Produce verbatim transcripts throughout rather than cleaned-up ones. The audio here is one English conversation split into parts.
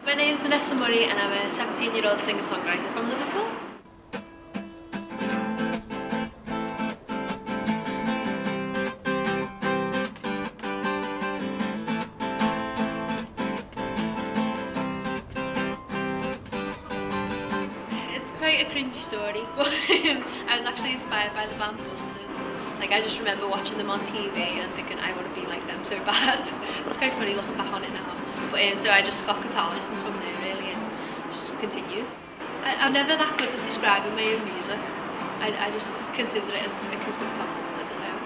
My name is Vanessa Murray and I'm a seventeen year old singer-songwriter from Liverpool. It's quite a cringy story, but I was actually inspired by the band Busters. Like, I just remember watching them on T V and thinking I want to be like them so bad. It's quite funny looking back on it now. But um, so I just got guitar lessons from there really and just continued. I, I'm never that good at describing my own music. I, I just consider it as acoustic pop. I don't know.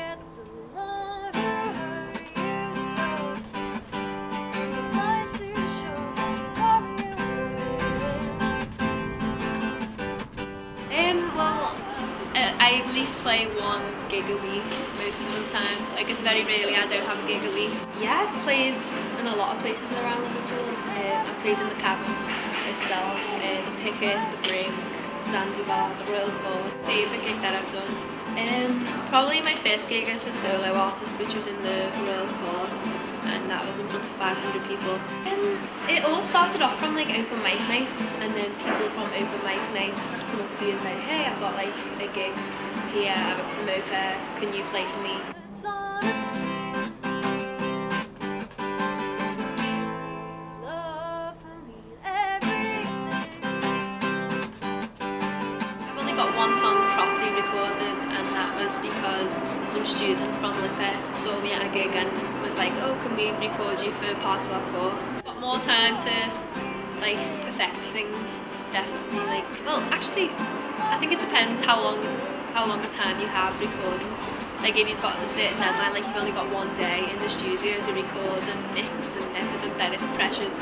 Um, well, I at least play one gig a week most of the time. Like, it's very rarely I don't have a gig a week. Yeah, I've played in a lot of places around Liverpool. Uh, I've played in the Cabin itself, uh, the Picket, the Brig, Zanzibar, the Royal Court. Favourite gig that I've done? Um, probably my first gig as a solo artist, which was in the Royal Court, and that was in front of five hundred people. Um, it all started off from like open mic nights, and then people from open mic nights come up to you and say, hey, I've got like a gig here, I'm a promoter, can you play for me? I've only got one song properly recorded, and that was because some students from Liverpool saw me at a gig and was like, oh, can we record you for part of our course? Got more time to like perfect things, definitely. Like, well, actually, I think it depends how long how long a time you have recording. Like, if you've got a certain deadline, like you've only got one day in the studio to record and mix and everything, then it's pressured.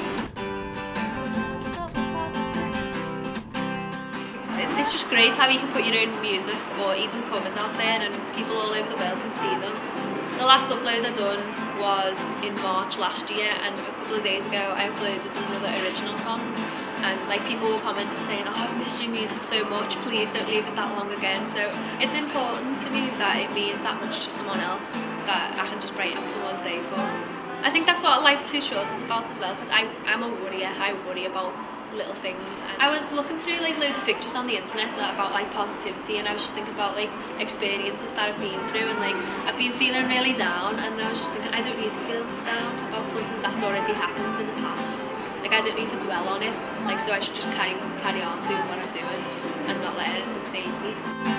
It's just great how you can put your own music or even covers out there and people all over the world can see them. The last upload I done was in March last year, and a couple of days ago I uploaded another original song, and like people were commenting saying, oh, I've missed your music so much, please don't leave it that long again. So it's important to me that it means that much to someone else, that I can just brighten up someone's day for. I think that's what Life Too Short is about as well, because I'm a worrier. I worry about little things. And I was looking through like loads of pictures on the internet about like positivity, and I was just thinking about like experiences that I've been through, and like I've been feeling really down, and I was just thinking I don't need to feel down about something that's already happened in the past. Like, I don't need to dwell on it, like, so I should just carry, carry on doing what I'm doing and not let anything faze me.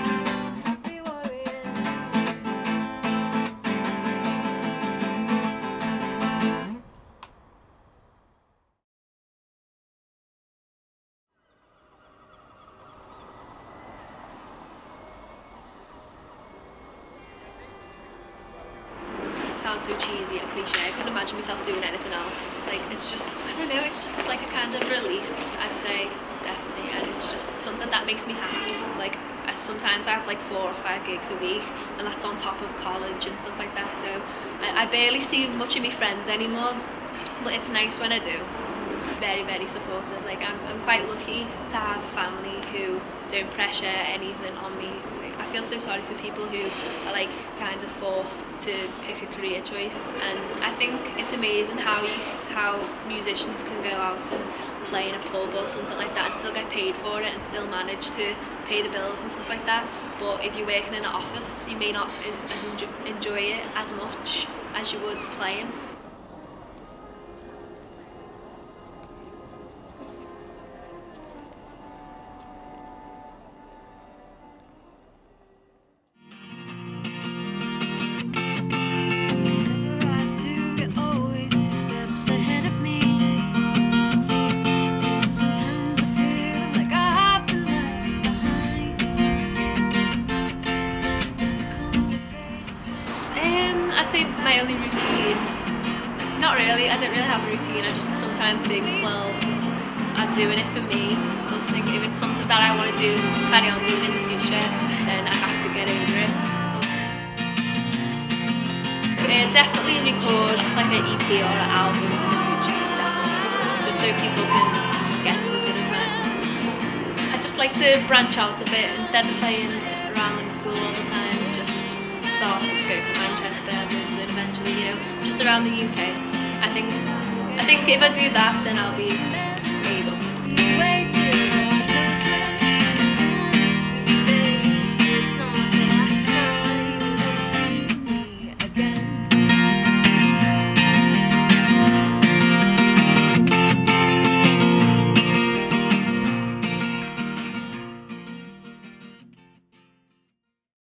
Sounds so cheesy and cliche. I couldn't imagine myself doing anything else. Like, it's just, I don't know, it's just like a kind of release, I'd say, definitely, and it's just something that makes me happy. Like, I, sometimes I have like four or five gigs a week, and that's on top of college and stuff like that, so I, I barely see much of my friends anymore, but it's nice when I do. Very, very supportive. Like, I'm, I'm quite lucky to have a family who don't pressure anything on me. I feel so sorry for people who are like kind of forced to pick a career choice, and I think it's amazing how you, how musicians can go out and play in a pub or something like that and still get paid for it and still manage to pay the bills and stuff like that. But if you're working in an office, you may not enjoy it as much as you would playing. My only routine, not really, I don't really have a routine. I just sometimes think, well, I'm doing it for me, so I think if it's something that I want to do, carry on doing in the future, then I have to get over it. So, uh, definitely record like an E P or an album in the future, definitely, just so people can get something of it. I just like to branch out a bit, instead of playing around Liverpool all the time, just start to go to Manchester, London eventually, you know, just around the U K. I think I think if I do that, then I'll be A done.